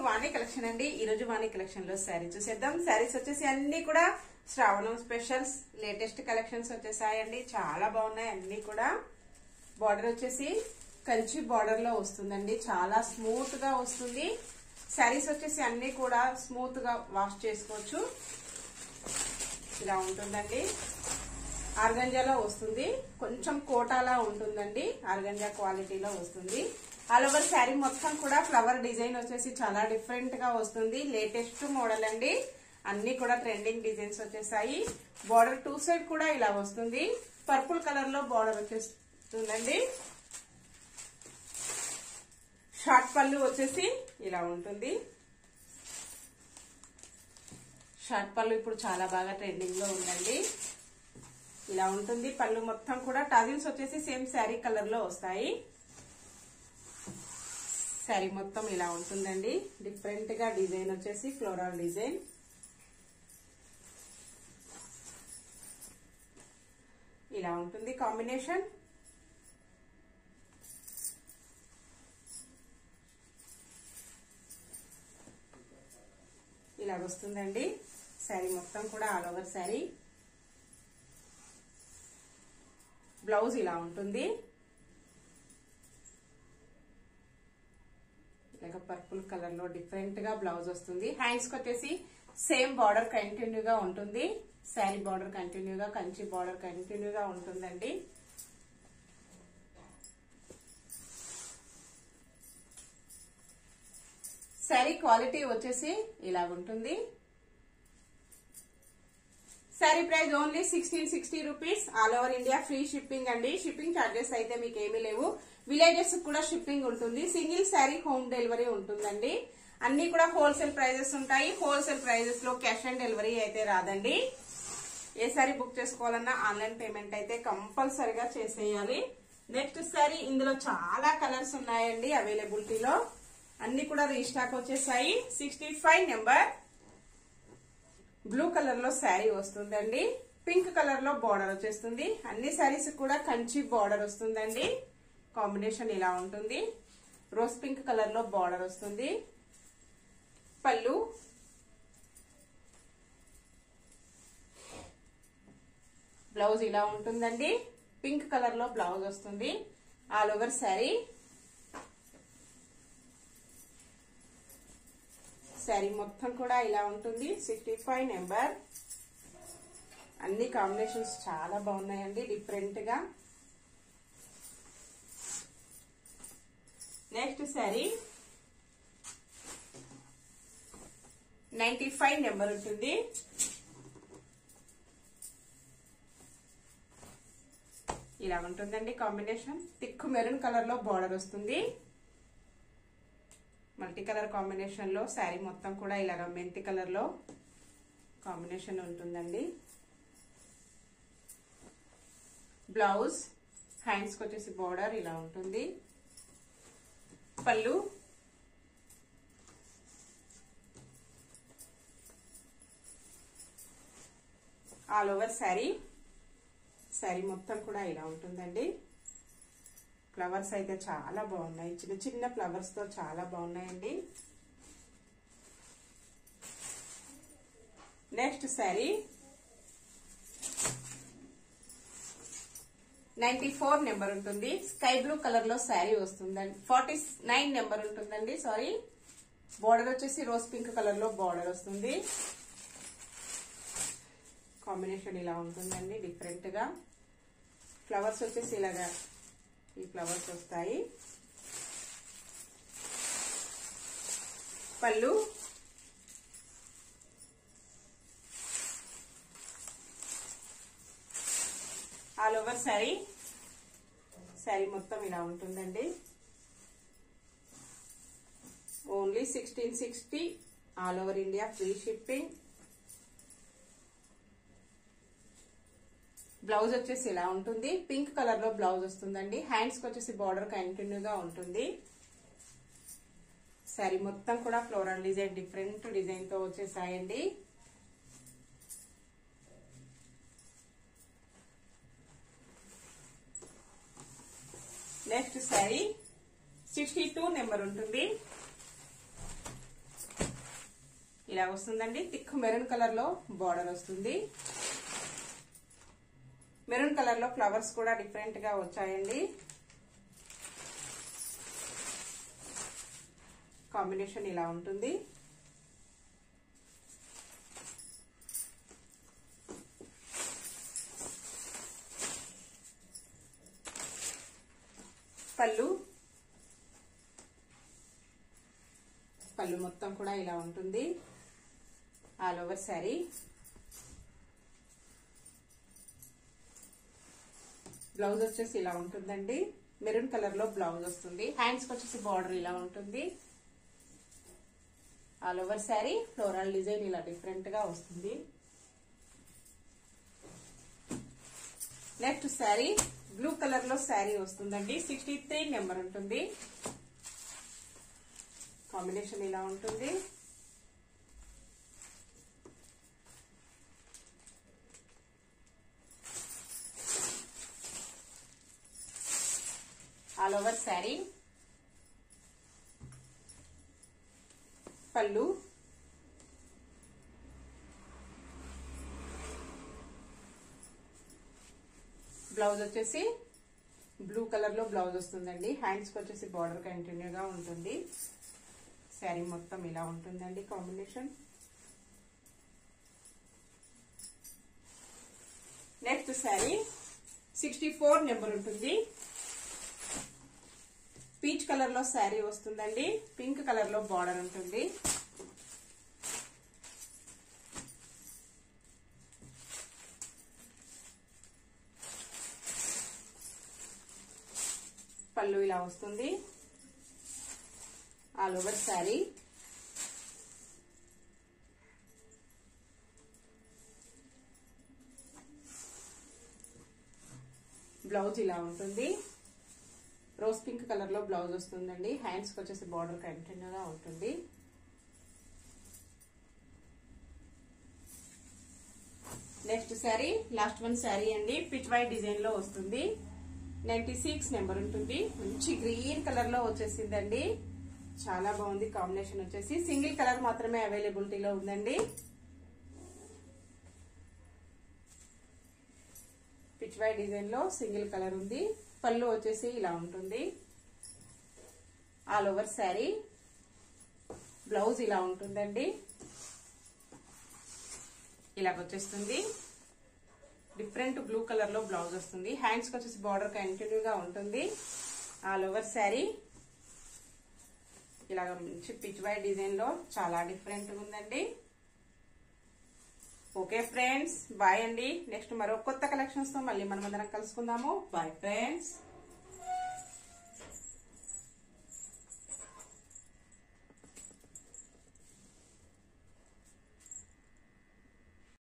To Vani collection అండి. ఈ రోజు వాణి కలెక్షన్ లో శారీ చూసేద్దాం. శారీస్ వచ్చేసి అన్ని కూడా శ్రావణం స్పెషల్స్ లేటెస్ట్ కలెక్షన్స్ వచ్చేసాయండి. చాలా బాగున్నాయి అన్ని కూడా. బార్డర్ వచ్చేసి కంచి బార్డర్ లో వస్తుందండి. చాలా స్మూత్ గా వస్తుంది. శారీస్ వచ్చేసి అన్ని కూడా స్మూత్ గా వాష్ చేసుకోవచ్చు. ఇలా ఉంటుందండి. ఆర్గంజాలో వస్తుంది. కొంచెం కోటాలా ఉంటుందండి. ఆర్గంజా క్వాలిటీలో వస్తుంది. ఆల్ ఓవర్ శారీ మొత్తం కూడా ఫ్లవర్ డిజైన్ వచ్చేసి చాలా డిఫరెంట్ గా వస్తుంది. లేటెస్ట్ మోడల్ అండి. అన్ని కూడా ట్రెండింగ్ డిజైన్స్ వచ్చేసాయి. బార్డర్ టూ సైడ్ కూడా ఇలా వస్తుంది. పర్పుల్ కలర్ లో బార్డర్ వచ్చేస్తుందండి. షార్ట్ పళ్ళు వచ్చేసి ఇలా ఉంటుంది. షార్ట్ పళ్ళు ఇప్పుడు చాలా బాగా ట్రెండింగ్ లో ఉందండి. ఇలా ఉంటుంది. పళ్ళు మొత్తం కూడా టజిల్స్ వచ్చేసి సేమ్ శారీ కలర్ లో వస్తాయి. శారీ మొత్తం ఇలా ఉంటుందండి. డిఫరెంట్ గా డిజైన్ వచ్చేసి ఫ్లోరల్ డిజైన్. ఇలా ఉంటుంది కాంబినేషన్. ఇలా వస్తుందండి శారీ మొత్తం కూడా ఆల్ ఓవర్ శారీ. బ్లౌజ్ ఇలా ఉంటుంది. ఇలాగ పర్పుల్ కలర్ లో డిఫరెంట్ గా బ్లౌజ్ వస్తుంది. హ్యాండ్స్ కి వచ్చేసి సేమ్ బార్డర్ కంటిన్యూగా ఉంటుంది. శారీ బార్డర్ కంటిన్యూగా, కంచి బార్డర్ కంటిన్యూగా ఉంటుందండి. శారీ క్వాలిటీ వచ్చేసి ఇలా ఉంటుంది. Sari price only 1660 rupees. All over India free shipping అండి. షిప్పింగ్ ఛార్జెస్ అయితే మీకు ఏమీ లేవు. విలేజెస్ కూడా షిప్పింగ్ ఉంటుంది. సింగిల్ శారీ హోమ్ డెలివరీ ఉంటుందండి. అన్ని కూడా హోల్సేల్ ప్రైజెస్ ఉంటాయి. హోల్సేల్ ప్రైజెస్ లో క్యాష్ ఆన్ డెలివరీ అయితే రాదండి. ఏ శారీ బుక్ చేసుకోవాలన్నా ఆన్లైన్ పేమెంట్ అయితే కంపల్సరిగా చేసేయాలి. నెక్స్ట్ శారీ, ఇందులో చాలా కలర్స్ ఉన్నాయండి అవైలబిలిటీలో. అన్ని కూడా రీస్టాక్ వచ్చేసాయి. 65 నెంబర్ బ్లూ కలర్ లో శారీ వస్తుందండి. పింక్ కలర్ లో బార్డర్ వచ్చేస్తుంది. అన్ని శారీస్ కూడా కంచి బార్డర్ వస్తుందండి. కాంబినేషన్ ఇలా ఉంటుంది. రోజ్ పింక్ కలర్ లో బార్డర్ వస్తుంది. పళ్ళు, బ్లౌజ్ ఇలా ఉంటుందండి. పింక్ కలర్ లో బ్లౌజ్ వస్తుంది. All over sari. శారీ మొత్తం కూడా ఇలా ఉంటుంది. 65 నెంబర్. అన్ని కాంబినేషన్స్ చాలా బాగున్నాయండి డిఫరెంట్ గా. నెక్స్ట్ శారీ 95 నెంబర్ ఉంటుంది. ఇలా ఉంటుందండి కాంబినేషన్. థిక్ మెరూన్ కలర్ లో బార్డర్ వస్తుంది. మల్టీ కలర్ కాంబినేషన్ లో శారీ మొత్తం కూడా ఇలాగ మెంతి కలర్ లో కాంబినేషన్ ఉంటుందండి. బ్లౌజ్, హ్యాండ్స్ కి వచ్చేసి బార్డర్ ఇలా ఉంటుంది. పళ్ళు, ఆల్ ఓవర్ శారీ. శారీ మొత్తం కూడా ఇలా ఉంటుందండి. ఫ్లవర్స్ అయితే చాలా బాగున్నాయి. చిన్న చిన్న ఫ్లవర్స్ తో చాలా బాగున్నాయండి. నెక్స్ట్ శారీ 94 నెంబర్ ఉంటుంది. స్కై బ్లూ కలర్ లో శారీ వస్తుందండి. 49 నెంబర్ ఉంటుందండి. సారీ, బార్డర్ వచ్చేసి రోజ్ పింక్ కలర్ లో బార్డర్ వస్తుంది. కాంబినేషన్ ఇలా ఉంటుందండి డిఫరెంట్ గా. ఫ్లవర్స్ వచ్చేసి ఇలాగా ఈ ఫ్లవర్స్ వస్తాయి. పళ్ళు, ఆల్ ఓవర్ శారీ. శారీ మొత్తం ఇలా ఉంటుందండి. Only 1660. All over India free shipping. Blouse వచ్చేసి ఇలా ఉంటుంది. పింక్ కలర్ లో బ్లౌజ్ వస్తుందండి. హ్యాండ్స్ కి వచ్చేసి బార్డర్ కంటిన్యూగా ఉంటుంది. శారీ మొత్తం కూడా ఫ్లోరల్ డిజైన్, డిఫరెంట్ డిజైన్ తో వచ్చేసాయండి. నెక్స్ట్ శారీ 62 నెంబర్ ఉంటుంది. ఇలా వస్తుందండి. థిక్ మెరూన్ కలర్ లో బార్డర్ వస్తుంది. మెరూన్ కలర్ లో ఫ్లవర్స్ కూడా డిఫరెంట్ గా వచ్చాయండి. కాంబినేషన్ ఇలా ఉంటుంది. పళ్ళు మొత్తం కూడా ఇలా ఉంటుంది. All over sari. బ్లౌజ్ వచ్చేసి ఇలా ఉంటుందండి. మెరూన్ కలర్ లో బ్లౌజ్ వస్తుంది. హ్యాండ్స్ వచ్చేసి బార్డర్ ఇలా ఉంటుంది. All over sari floral design ఇలా డిఫరెంట్ గా వస్తుంది. నెక్స్ట్ శారీ బ్లూ కలర్ లో శారీ వస్తుందండి. 63 నెంబర్ ఉంటుంది. కాంబినేషన్ ఇలా ఉంటుంది. All over sari. పళ్ళు బ్లౌజ్ వచ్చేసి బ్లూ కలర్ లో బ్లౌజ్ వస్తుందండి. హ్యాండ్స్ కి వచ్చేసి బార్డర్ కంటిన్యూగా ఉంటుంది. శారీ మొత్తం ఇలా ఉంటుందండి కాంబినేషన్. నెక్స్ట్ శారీ 64 నెంబర్ ఉంటుంది. పీచ్ కలర్ లో శారీ వస్తుందండి. పింక్ కలర్ లో బార్డర్ ఉంటుంది. పళ్ళు ఇలా వస్తుంది. All over sari. బ్లౌజ్ ఇలా ఉంటుంది. రోజ్ పింక్ కలర్ లో బ్లౌజ్ వస్తుందండి. హ్యాండ్స్ కి వచ్చేసి బార్డర్ కంటిన్యూగా ఉంటుంది. Next sari last one sari అండి. పిచ్ వైట్ డిజైన్ లో వస్తుంది. 96 నెంబర్ ఉంటుంది. మంచి గ్రీన్ కలర్ లో వచ్చేసిందండి. చాలా బాగుంది. కాంబినేషన్ వచ్చేసి సింగిల్ కలర్ మాత్రమే అవైలబిలిటీలో ఉందండి. పిచ్ వైట్ డిజైన్ లో సింగిల్ కలర్ ఉంది. పళ్ళు వచ్చేసి ఇలా ఉంటుంది. All over sari. బ్లౌజ్ ఇలా ఉంటుందండి. ఇలాగొచ్చేస్తుంది. డిఫరెంట్ బ్లూ కలర్ లో బ్లౌజ్ వస్తుంది. హ్యాండ్స్ కి వచ్చేసి బార్డర్ కంటిన్యూగా ఉంటుంది. All over sari. ఇలాగ మంచి పిచ్ వైట్ డిజైన్ లో చాలా డిఫరెంట్ ఉందండి. ఓకే ఫ్రెండ్స్, బాయ్ అండి. నెక్స్ట్ మరో కొత్త కలెక్షన్స్ తో మళ్ళీ మనం అందరం కలుసుకుందాము. Bye friends.